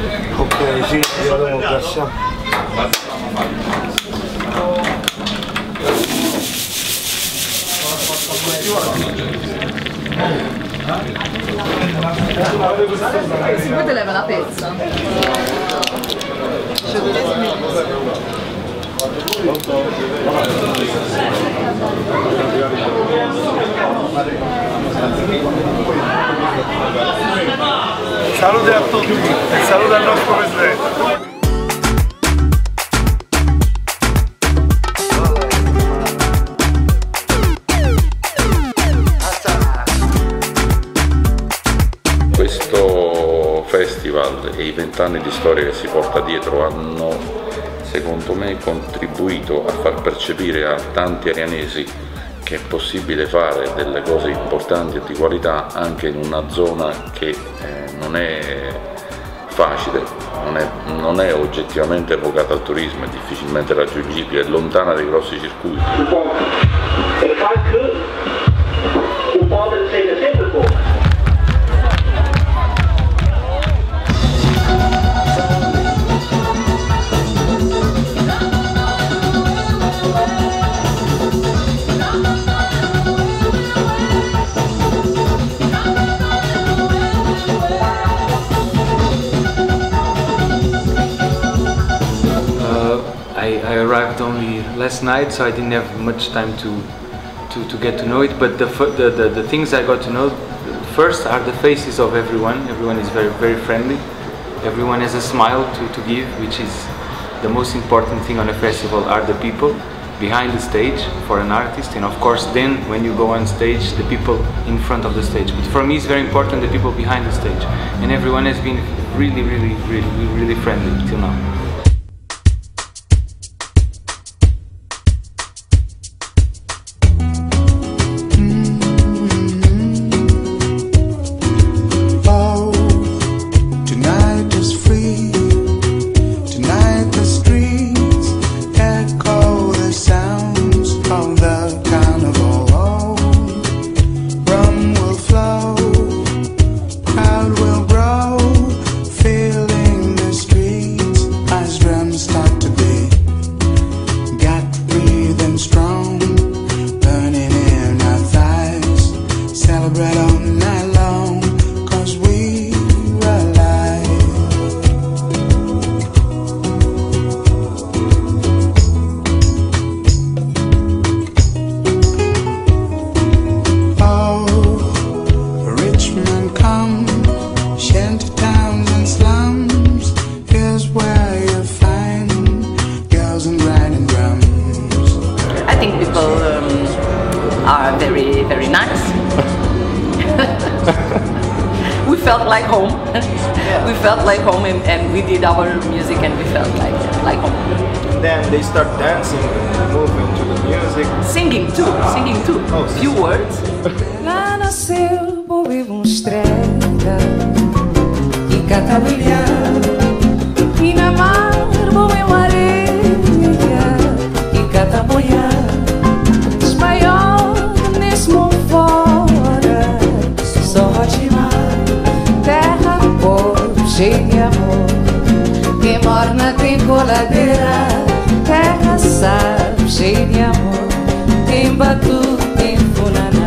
Ok, sì, io devo cassa. Si può leva la pezza? Salute a tutti e salute al nostro presidente. Questo festival e i 20 anni di storia che si porta dietro hanno, secondo me, contribuito a far percepire a tanti arianesi che è possibile fare delle cose importanti e di qualità anche in una zona che non è facile, non è oggettivamente vocata al turismo, è difficilmente raggiungibile, è lontana dai grossi circuiti. I arrived only last night, so I didn't have much time to get to know it. But the things I got to know first are the faces of everyone. Everyone is very friendly. Everyone has a smile to give, which is the most important thing on a festival. Are the people behind the stage for an artist, and of course then when you go on stage, the people in front of the stage. But for me it's very important the people behind the stage, and everyone has been really friendly till now. Are very nice. We felt like home. We felt like home, and we did our music, and we felt like home. Then they start dancing, moving to the music. Singing too. Oh, few words. Lá nasceu uma estrela e Catalunha, e na mar morreu areia e Catamoia. Espanhol nesse mundo fora, só ótima terra, povo cheio de amor. Quem morna tem coladeira, terra sabe, cheio de amor. Quem batu tem funaná.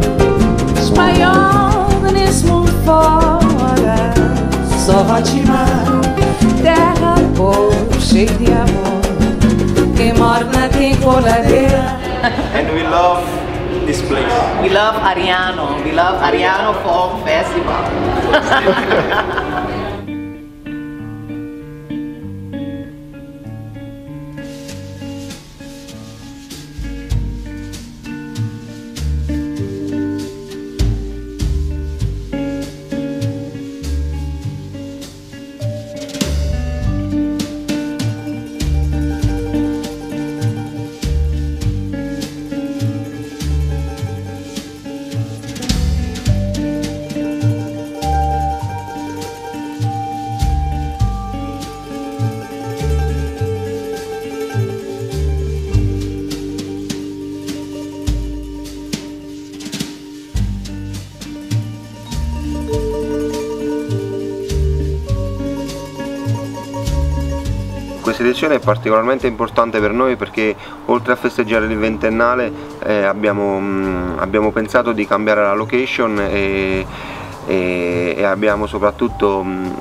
Espanhol nesse mundo fora, só ótima terra, povo cheio de amor. Quem morna tem coladeira. And we love this place. We love Ariano. We love Ariano Folkfestival. Questa edizione è particolarmente importante per noi perché oltre a festeggiare il ventennale abbiamo pensato di cambiare la location e abbiamo soprattutto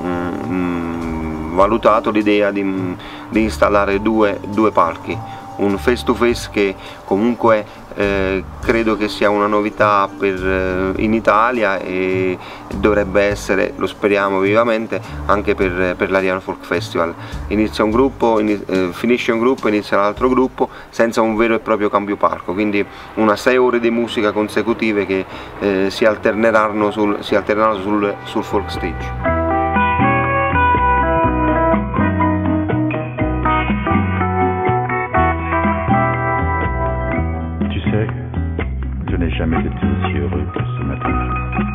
valutato l'idea di installare due palchi, un face to face che comunque credo che sia una novità in Italia e dovrebbe essere, lo speriamo vivamente, anche per l'Ariano Folkfestival. Inizia un gruppo, finisce un gruppo, inizia l'altro gruppo senza un vero e proprio cambio palco, quindi una 6 ore di musica consecutive che si alterneranno sul folk stage. Je n'ai jamais été aussi heureux que ce matin-là.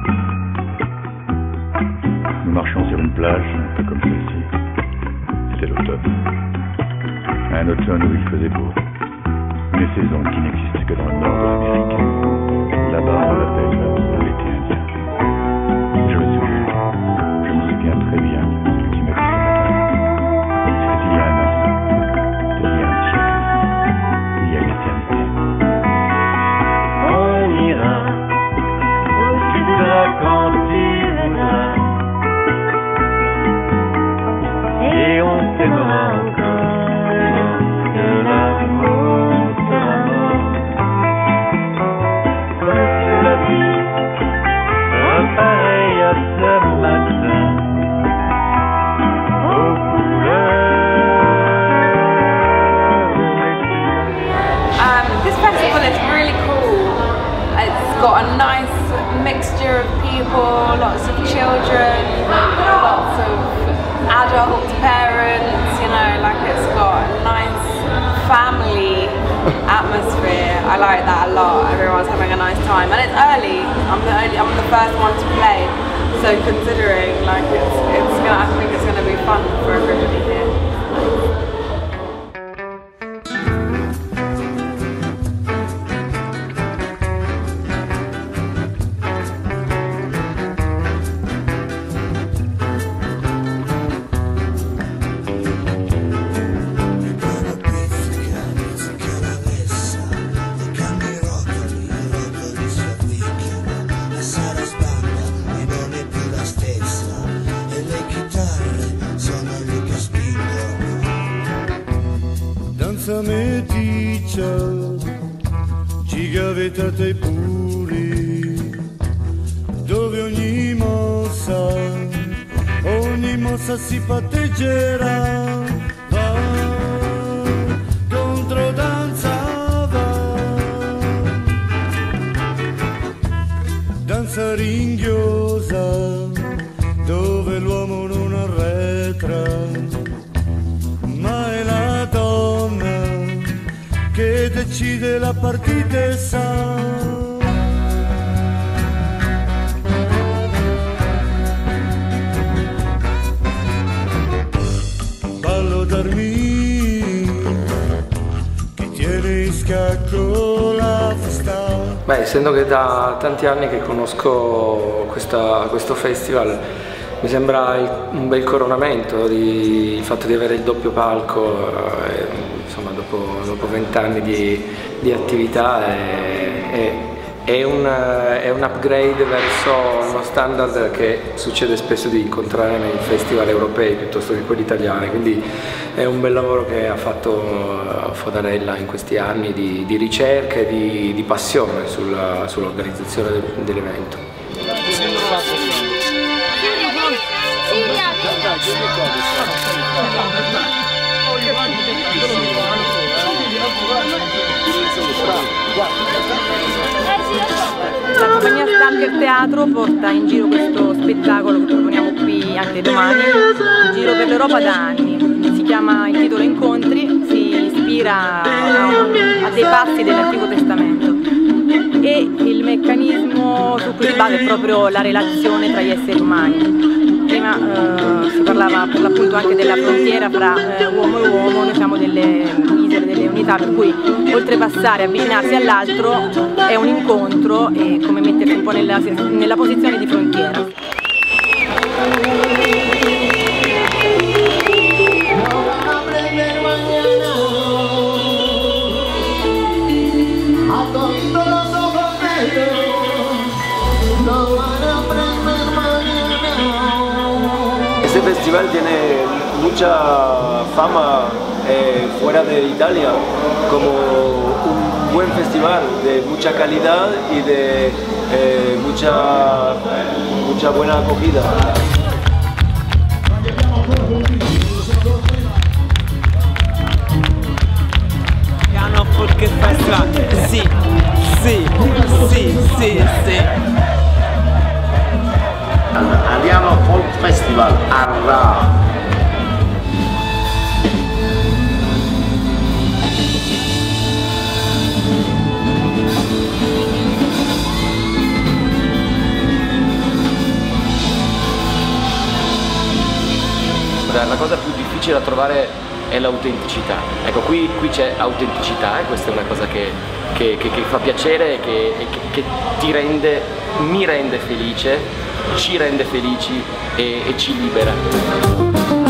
Nous marchions sur une plage, un peu comme celle-ci. C'était l'automne. Un automne où il faisait beau. Une saison qui n'existe que dans le nord de l'Amérique. Là-bas, on l'appelle l'été indien. Je me souviens très bien de ce qu'il m'a dit ce matin. C'était il y a un an, c'était il y a un siècle, il y a une éternité. On ira où tu voudras quand tu voudras, et on t'aimera encore de l'amour sera mort. Toute la vie sera pareille à ce matin, aux couleurs. This festival is really cool. It's got a nice mixture of people, lots of children, lots of adult parents, you know, like it's got a nice family atmosphere. I like that a lot. Everyone's having a nice time, and it's early. I'm the first one to play, so considering like I think it's gonna be fun for everybody here. Danza meticcia, gigavettate i puri, dove ogni mossa si patteggerà, va, contro danza va, danza ringhiosa, dove l'uomo non arretra, ma è la donna che decide la partita e sa. Ballo d'armi, chi tiene in scacco la festa. Beh, essendo che da tanti anni che conosco questo festival, mi sembra un bel coronamento il fatto di avere il doppio palco, insomma dopo 20 anni di attività è un upgrade verso uno standard che succede spesso di incontrare nei festival europei piuttosto che quelli italiani, quindi è un bel lavoro che ha fatto Fodarella in questi anni di ricerca e di passione sull'organizzazione dell'evento. La compagnia Stalker Teatro porta in giro questo spettacolo che proponiamo qui anche domani, in giro per l'Europa da anni. Si chiama il titolo Incontri, si ispira a dei passi dell'Antico Testamento e il meccanismo su cui si basa è proprio la relazione tra gli esseri umani. Prima si parlava per l'appunto anche della frontiera fra uomo e uomo, noi siamo delle isole, delle unità, per cui oltrepassare, avvicinarsi all'altro è un incontro e come mettersi un po' nella posizione di frontiera. festival tiene mucha fama fuera de Italia como un buen festival de mucha calidad y de mucha buena acogida. Ariano Folkfestival, sì, sì, sì, sì, sì. Ariano Folkfestival, arra! La cosa più difficile da trovare è l'autenticità. Ecco, qui c'è autenticità e questa è una cosa che fa piacere e che mi rende felice, ci rende felici e ci libera.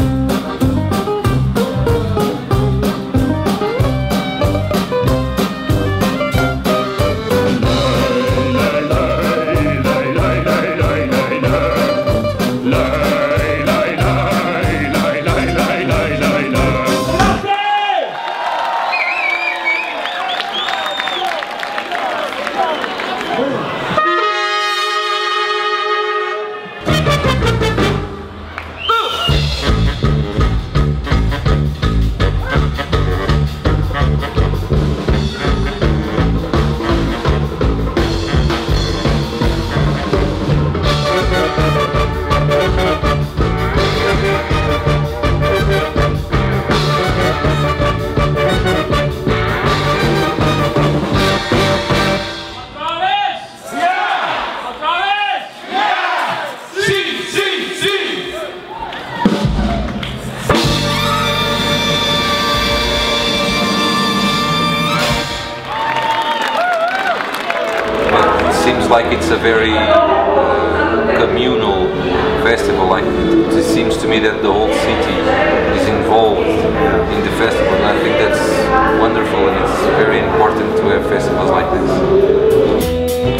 Seems like it's a very communal festival. Like it seems to me that the whole city is involved in the festival, and I think that's wonderful, and it's very important to have festivals like this.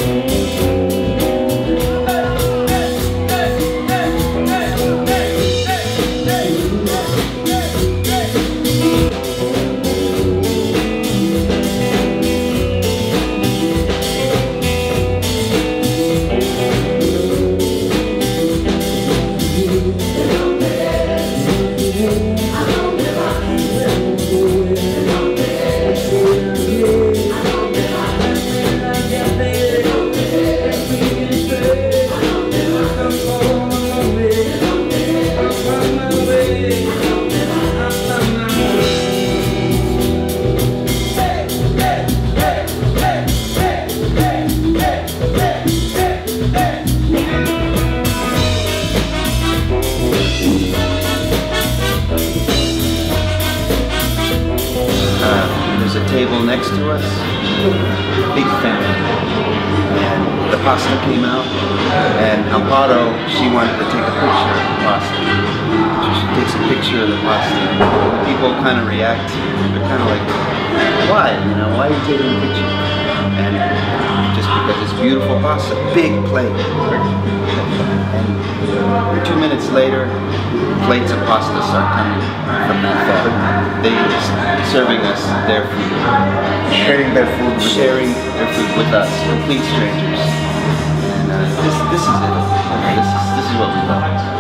There's a table next to us, big family, and the pasta came out, and Amparo, she wanted to take a picture of the pasta. So she takes a picture of the pasta, and people kind of react. They're kind of like, why? You know, why are you taking a picture? And just because it's beautiful pasta, big plate. And 2 minutes later, plates of pasta start coming from that family. They serving us their food. Sharing their food with us, complete strangers. And this is it. This is what we love.